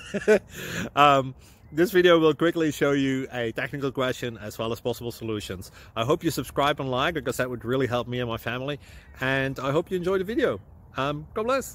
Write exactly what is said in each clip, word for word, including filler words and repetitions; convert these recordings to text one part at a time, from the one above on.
um, this video will quickly show you a technical question as well as possible solutions. I hope you subscribe and like, because that would really help me and my family. And I hope you enjoy the video. Um, God bless.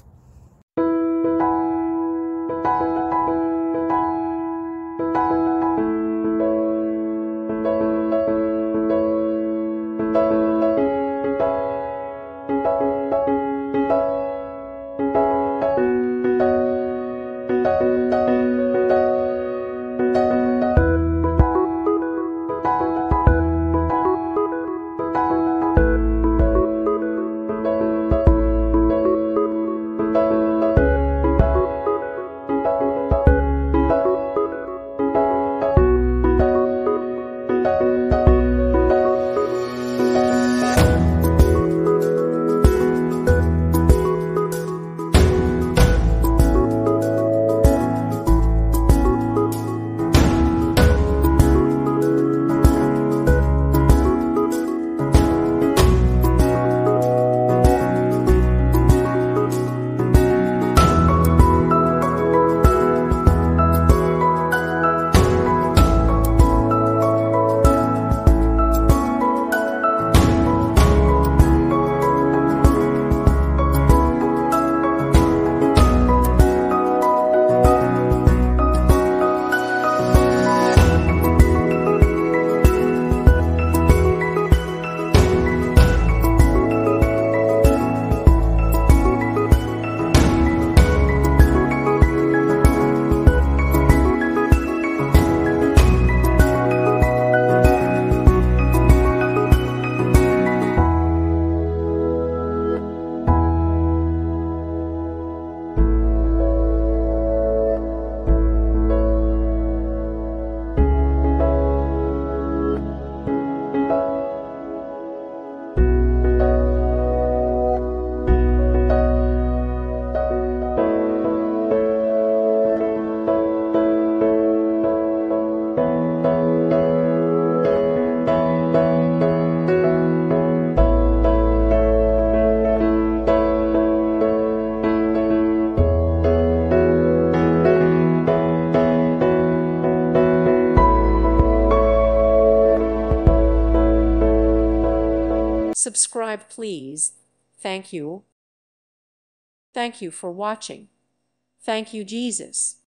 Subscribe, please. Thank you. Thank you for watching. Thank you, Jesus.